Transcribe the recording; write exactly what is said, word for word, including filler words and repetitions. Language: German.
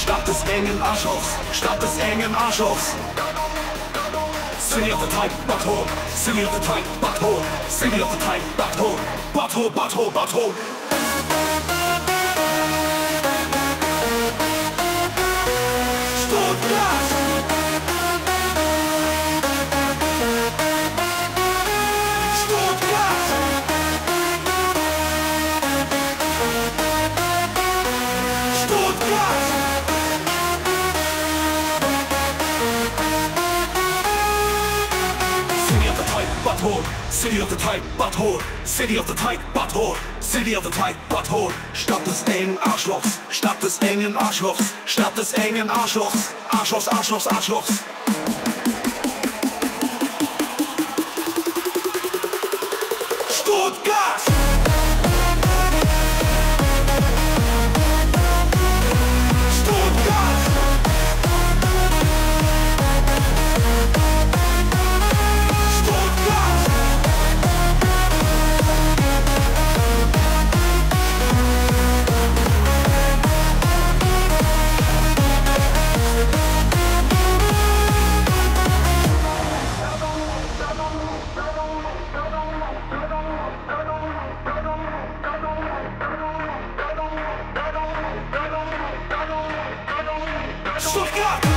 Stadt des engen Arschlochs, Stadt des engen Arschlochs. City of the tight butthole, city of the tight butthole, city of the tight butthole, butthole, butthole, butthole. Stuttgart! City of the tight butthole, city of the tight butthole, city of the tight butthole. Stadt des engen Arschlochs, Stadt des engen Arschlochs, Stadt des engen Arschlochs, Arschlochs, Arschlochs, Arschlochs. Stuttgart! Stuttgart!